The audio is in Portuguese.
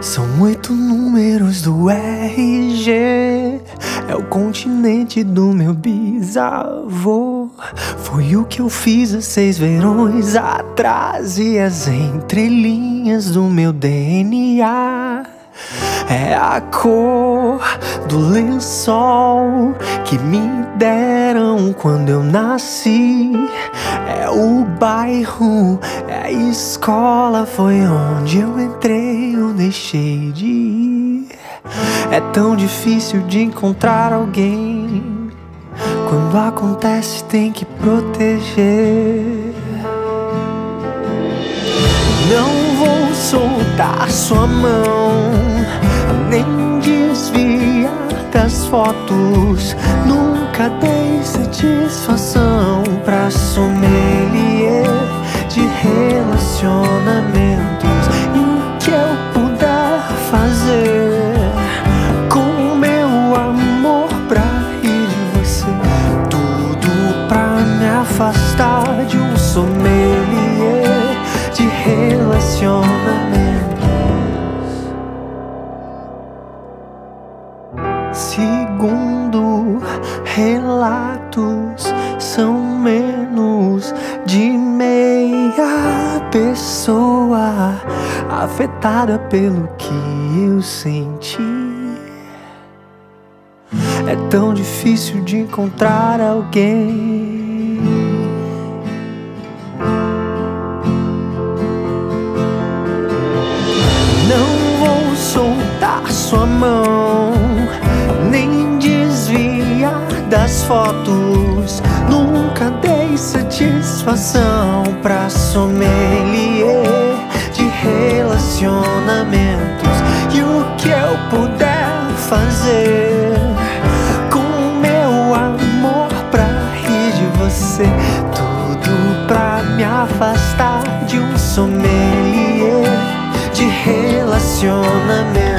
São 8 números do RG, é o continente do meu bisavô. Foi o que eu fiz há 6 verões atrás, e as entrelinhas do meu DNA é a cor do lençol que me deram quando eu nasci. É o bairro, é a escola, foi onde eu entrei ou deixei de ir. É tão difícil de encontrar alguém, quando acontece tem que proteger. Não vou soltar sua mão, nem desviar das fotos. Nunca dei satisfação pra sommelier de relacionamentos. E o que eu puder fazer com o meu amor pra rir de você, tudo pra me afastar de um sommelier de relacionamentos. Segundo relatos, são menos de meia pessoa afetada pelo que eu senti. É tão difícil de encontrar alguém. Não vou soltar sua mão, nem desviar das fotos. Nunca dei satisfação pra sommelier de relacionamentos. E o que eu puder fazer com o meu amor pra rir de você, tudo pra me afastar de um sommelier de relacionamentos.